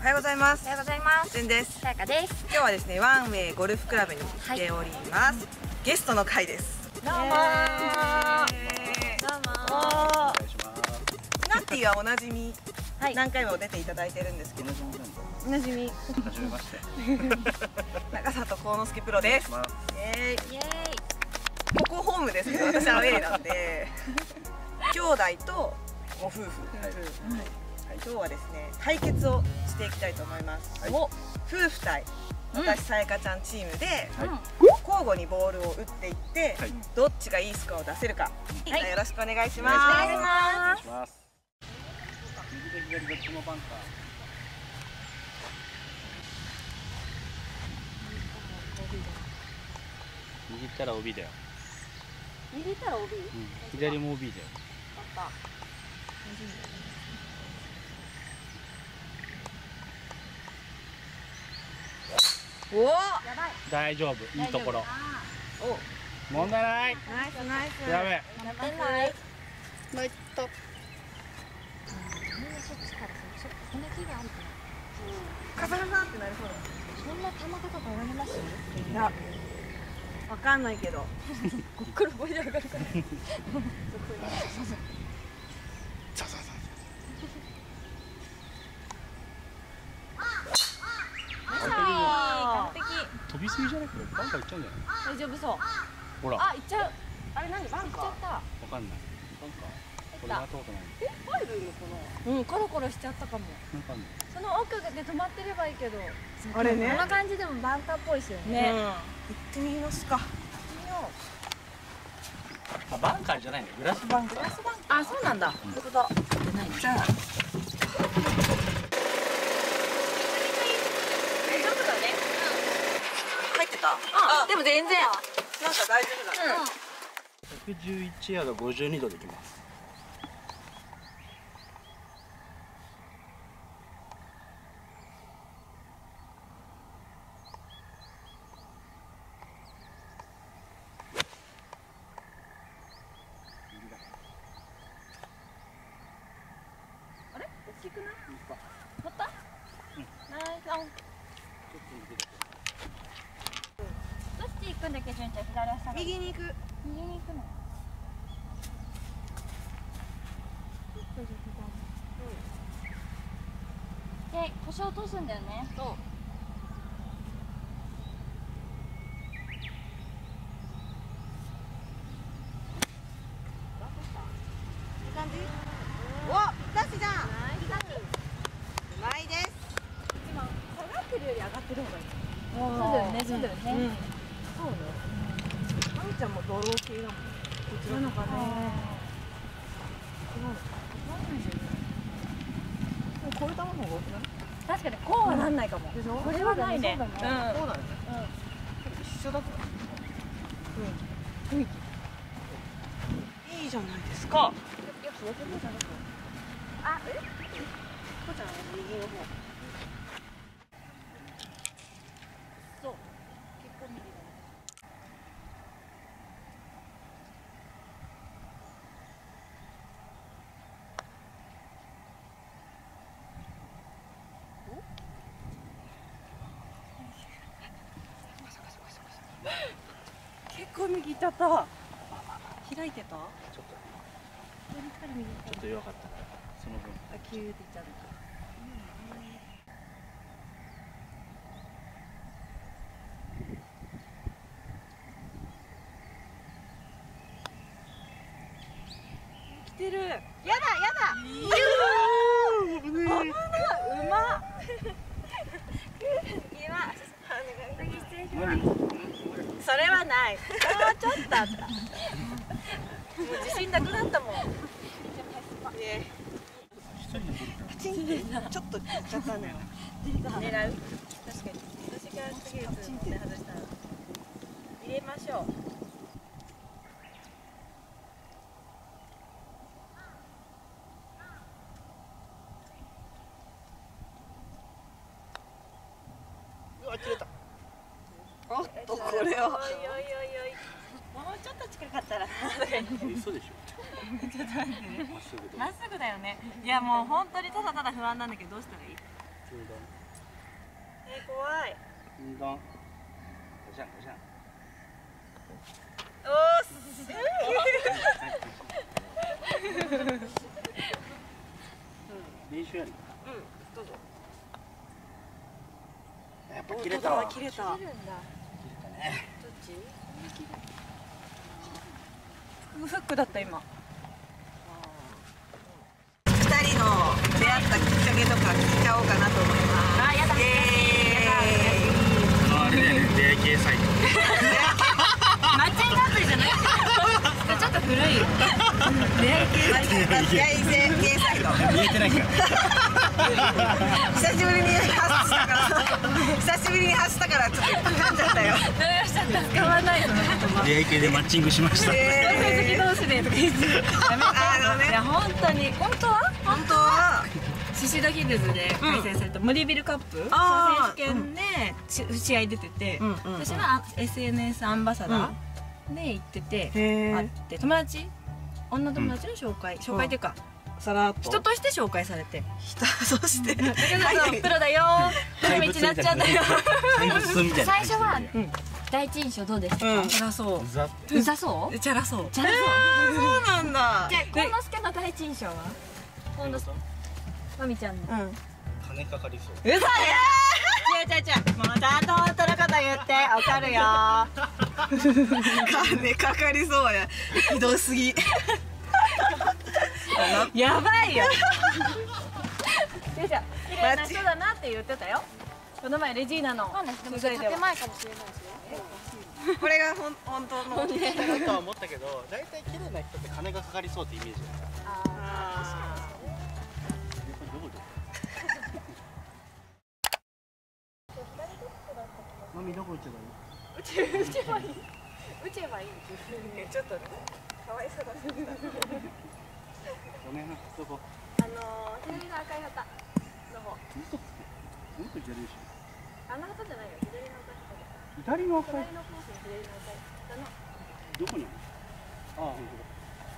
おはようございます。 おはようございます。 じゅんです。 さやかです。 今日はですね、ワンウェイゴルフクラブに来ております。ゲストの会です。 どうもー。どうもー。 ナッティはおなじみ、 はい、 何回も出ていただいてるんですけど、おなじみ。 はじめまして。 中里幸之助プロです。イエーイ。 イエーイ。 ここホームですけど、私アウェイなんで、兄弟とご夫婦。今日はですね、対決をしていきたいと思います。夫婦対私さやかちゃんチームで交互にボールを打っていって、どっちがいいスコアを出せるか、よろしくお願いします。 お願いします。 右と左どっちもバンカー。右行ったら OB だよ。 右行ったら OB？ 左も OB だよ。 あった。 おお、 大丈夫、いいところ。問題ない。 ナイスナイス。 やべえ。 やってない。 もう一度。 みんなそっちからさ、ちょっと骨気があるから。 カサカサってなりそうだ。 そんな球高く上がります？ いや、わかんないけど。 こっから盛り上がるから。完璧。 飛びすぎじゃなくてバンカー行っちゃうんじゃない？ 大丈夫そう。 ほら。 あ、行っちゃう。あれ何？バンカー？行っちゃった。 わかんない。バンカー。これやったことない。 入るのかな？うん、コロコロしちゃったかも。 わかんない。 その奥で止まってればいいけど。 あれね。 こんな感じでもバンカーっぽいですよね。 行ってみますか。 あ、バンカーじゃないね。グラスバンカー。 あ、そうなんだ。本当だ。 じゃあ。入ってた？ あ、でも全然。 なんか大丈夫だね。 111ヤード52度できます。 あれ？大きくない？乗った？ナイスオン。どっち行くんだっけ、じゅんちゃん、左足下がり。 右に行く。 右に行くの。で、腰を落とすんだよね。そう。 いい感じ？お、ダッシュじゃん。うまいです。 今下がってるより上がってる方がいい。そうだよね、そうだよね。そうね。 あみちゃんもドロー系だもん。こちらのかね。こういう球の方が多くない？ 確かにこうはなんないかも。 でしょ？ これはないね。 そうだね。一緒だった。雰囲気。いいじゃないですか。 あ、こうちゃんは右の方。そう。結構右だね。 結構右行っちゃった。開いてた？ ちょっと弱かったから、その分。 あ、キューっていっちゃう。来てる。やだやだ。危ない。うま。それはない。もうちょっとあった。もう自信なくなったもん。ちょっとやっちゃったのよ。狙う。確かに。私が次打つので外したら入れましょう。 うわ、切れた。 おっと、これを。おいおいおいおい。もうちょっと近かったら。 嘘でしょ。 ちょっと待ってね。まっすぐだよね。いやもう本当にただただ不安なんだけどどうしたらいい？ 怖い。おー練習やる。 どうぞ。 やっぱ切れたわ。 切れた。どっち？フックだった今。二人の出会ったきっかけとか聞いちゃおうかなと思います。 あ、やだ。 あれだよね、出会い系サイト。 マッチングアプリじゃなくて、ちょっと古い。出会い系サイト。 系サイト。 見えてないから。 久しぶりに発したからちょっと噛んじゃったよ。 使わないその言葉。 出会い系でマッチングしました。 好き同士でとか言って。やめて。いや本当に本当はシシドヒルズで開催されたモリビルカップ選手権で試合出てて、私は SNS アンバサダーで行ってて、会って友達、女友達の紹介っていうか。 さらっと人として紹介されて、 そしてだけどプロだよー、プロ道になっちゃうんだよ。最初は第一印象どうですか？ チャラそう。 うざそう？ チャラそう。 チャラそう。 そうなんだ。 じゃあ幸之助の第一印象は？今度まみちゃんの。 金かかりそう。 うそや。 違う。もうちゃんと本当のこと言ってわかるよ。 金かかりそうや。ひどすぎ。 やばいよ。綺麗な人だなって言ってたよ。この前レジーナの取材では。 前かもしれないですよ。 これが本当の。 だとは思ったけど、大体綺麗な人って金がかかりそうってイメージだから。マミどこ行っちゃ打てばいい。 ちょっとね、可愛さがすぎた。 ごめんな、どこ？ 左の赤い旗の方。 嘘つけ。どこ行っちゃうでしょ。 あの旗じゃないよ。左の赤い旗。 左の赤い。 左のコースの左の赤い旗の。 どこにある？ああ、本当だ。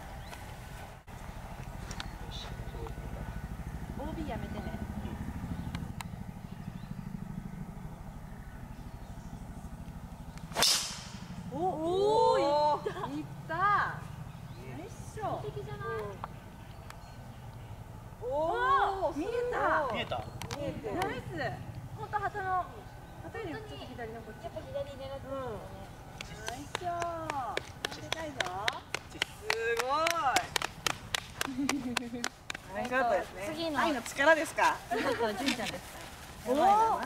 OB やめてね。 おお。 いった。ナイスショット。敵じゃない。 おお。 見えた。 見えた。 見えてる。 ナイス。本当旗の旗よりちょっと左のこっち。やっぱ左狙ってますよね。ナイスショット。でかいぞ。 すごい。ナイスショットですね。 次の愛の力ですか。 純ちゃんですか。 おお。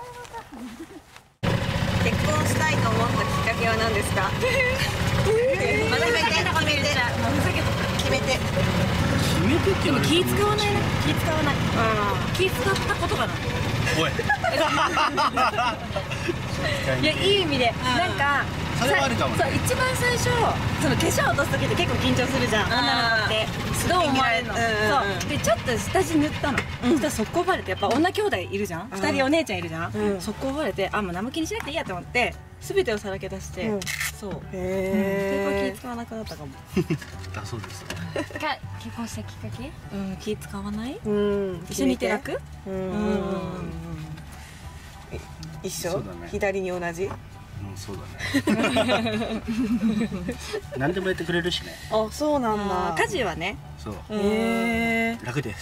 結婚したいと思ったきっかけは何ですか。まだ決めて。 決めてってでも気使わないな。気使ったことがない。 おい。 いやいい意味でなんかそれはあるかもね。 そう一番最初その化粧落とす時って結構緊張するじゃん。女の子ってどう思われるの。そうでちょっと下地塗ったの。そしたら速攻バレて、やっぱ女兄弟いるじゃん。2人お姉ちゃんいるじゃん。速攻バレて、あもう何も気にしなくていいやと思って全てをさらけ出して、そう。 へえ。 気使わなくなったかも。 だそうです。 結婚したきっかけ？ 気使わない？ 一一緒にいて楽？ 一緒そうだね。 左に同じ。 そうだね。何でもやってくれるしね。 あ、そうなんだ。 家事はね。 そう。 へえ。 楽です。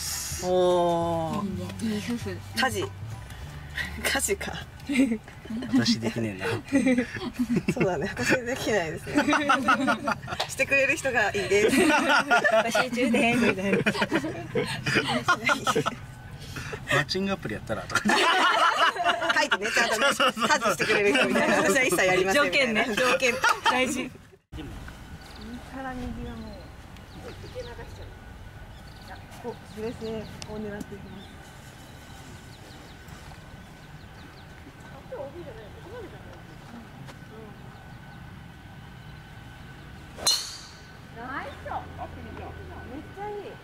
おお。 いい夫婦。 家事か。 私できねえな。 そうだね。私できないですね。してくれる人がいいです。 私中ですみたいな。 マッチングアプリやったらとか。 書いてね、ちゃんとね、家事してくれる人みたいな。私は一切やりませんみたいな。条件大事。 右から右はもう受け流しちゃう。 こう、スレスレを狙っていきます。 ナイスショット。めっちゃいい。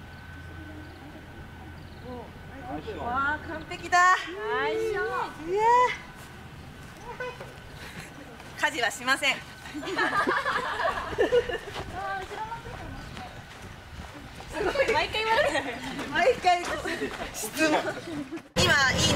わあ、完璧だ。 ナイスショット。 いや。家事はしません。 毎回言われる。 毎回質問。今いい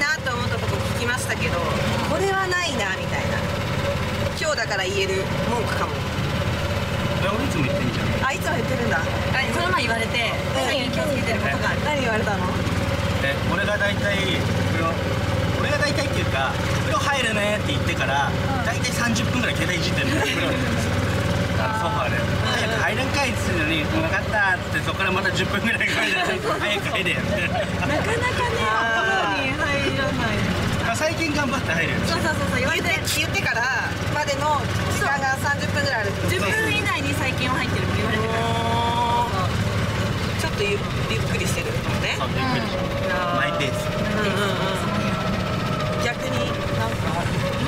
から言える文句かも。 俺いつも言ってんじゃん。 あ、いつも言ってるんだ。 この前言われて最近気をつけてることがある。 何言われたの？ 俺が大体っていうか風呂入るねって言ってから大体30分ぐらい携帯いじってるの。風呂ソファーで早く入るんかいっつってのに分かったっつってそこからまた10分ぐらいかけて早く入れよってなかなかねお風呂に入らない。 最近頑張って入るよ。 そう言われて言ってからまでの時間が30分ぐらいあるってこと。 10分以内に最近は入ってるって言われてから。 ちょっとゆっくりしてるのね。 そうゆっくりしよう。マイペース。 逆になんか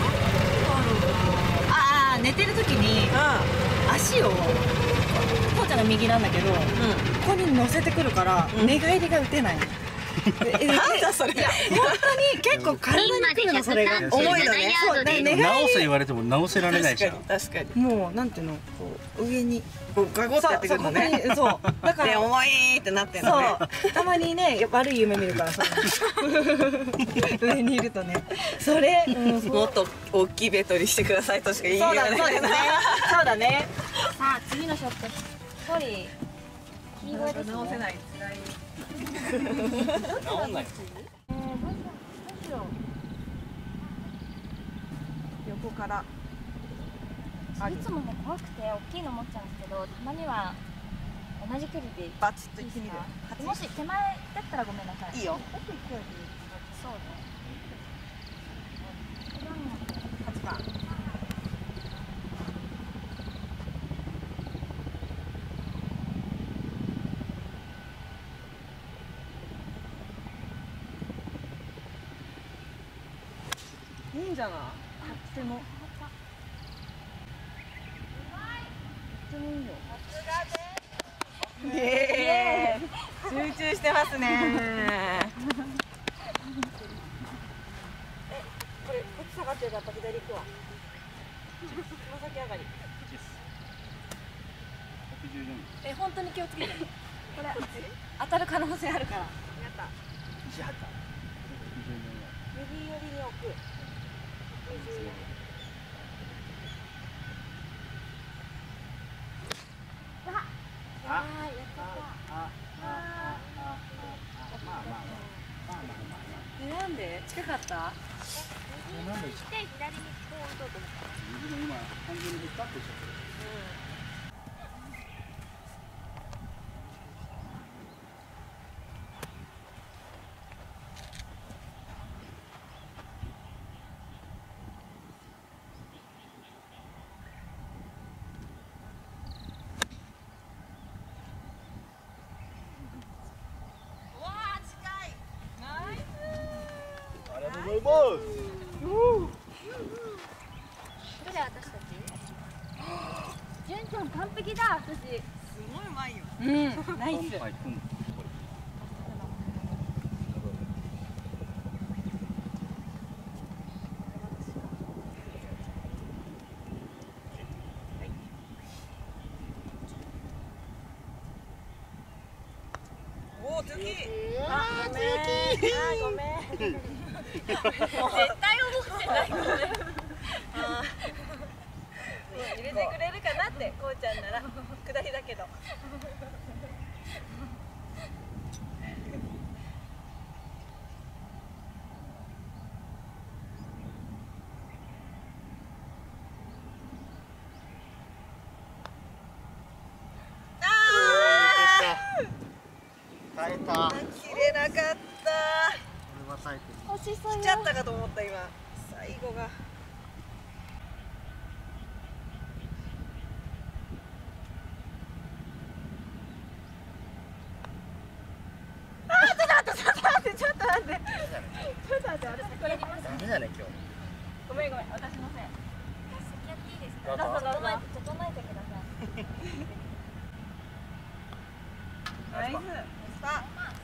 寝てる時に足をこうちゃんが右なんだけど、ここに乗せてくるから寝返りが打てない。 なんだそれ。 いや本当に結構体にくるのそれが重いのね。 そう寝返り直せ言われても直せられないじゃん。 確かに。 もうなんていうのこう上にこうガゴってやってくるのね。 そうだかでら重いってなってんのね。 そうたまにね悪い夢見るからさ上にいるとねそれもっと大きいベッドにしてくださいとしか言いようがない。 そうですね。そうだね。 さあ次のショットソリ黄色いですね。 直せない。 直んない。 どうしよう。 横からいつもね怖くて大きいの持っちゃうんですけど、たまには同じ距離でいいバチッといってみる。 もし手前だったらごめんなさい。 いいよ。 そうね。 8番。いいんじゃない？とっても。とってもいいよ。イエーイ。集中してますね。これこっち下がってるからやっぱ左行くわ。つま先上がり。 本当に気をつけて。これ当たる可能性あるから。 やった。右寄りに置く。 なんで近かった？ 右に来て左にこう打とうと思った。 今完全にぶつかってしょ。 どれ私たち？純ちゃん完璧だ私。 すごいうまいよ。 ナイス。 おお、ツキ。ごめん。 絶対思ってないこれ。入れてくれるかなってこうちゃんなら下りだけど。 耐えた。 切れなかった。 これは耐えてる。 惜しそうよ。 来ちゃったかと思った今。最後が。 ちょっと待って。 ダメだね今日。 ごめん私のせい。 先やっていいですか？ どうぞ整えてください。 ナイス。 さあ。